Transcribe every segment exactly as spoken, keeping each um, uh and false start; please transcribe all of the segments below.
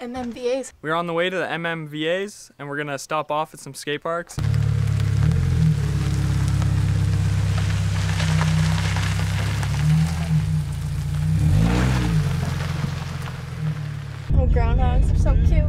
M M V As. We're on the way to the M M V As and we're gonna stop off at some skate parks. Oh, groundhogs are so cute.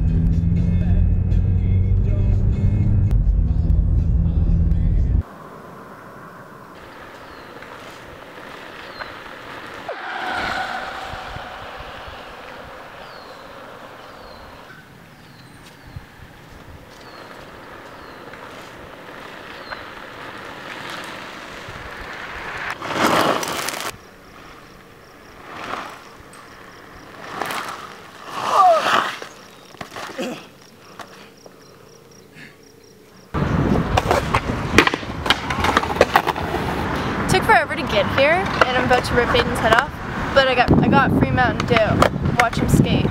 Took forever to get here, and I'm about to rip Aidan's head off, but I got I got free Mountain Dew. Watch him skate.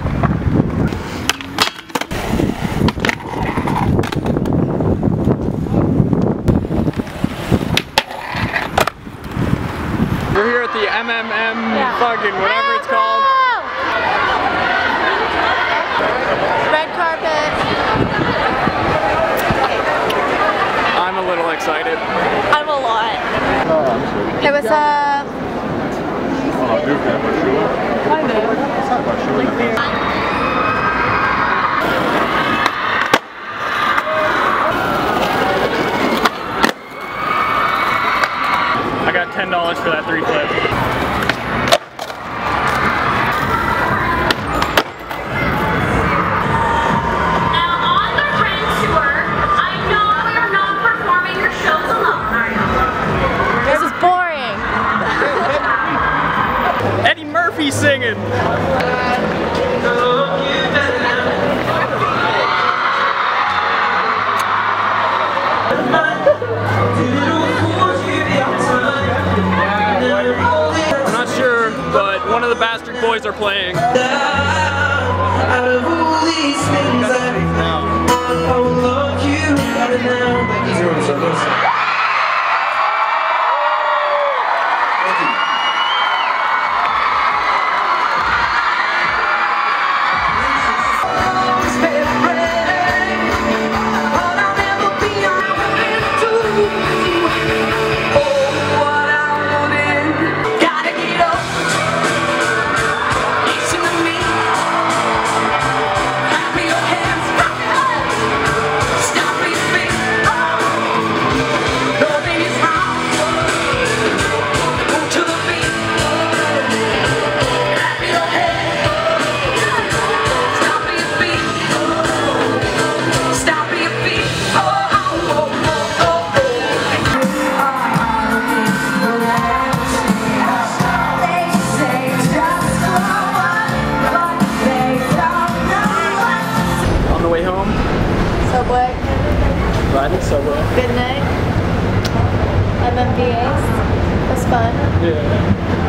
We're here at the M M M Yeah. fucking whatever it's called. Red carpet. I'm a little excited. I'm a lot. Hey, what's up? I got ten dollars for that three flip. Murphy singing. I'm not sure, but one of the Bastard Boys are playing. Subway. Riding Subway. Good night. M M V As. It was fun. Yeah.